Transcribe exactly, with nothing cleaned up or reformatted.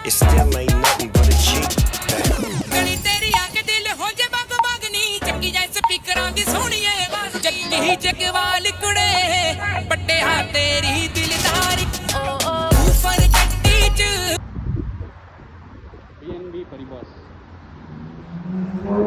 it still ain't nothing but a G. गली तेरी आके दिल हो जे बाग बागनी चक्की जाए स्पीकरां दी सोहणीए जक्की ही जगवाल कुड़े बड़े हाथ तेरी दिलदारी ओ ओ ऊपर गड्डी च B N B परिबॉस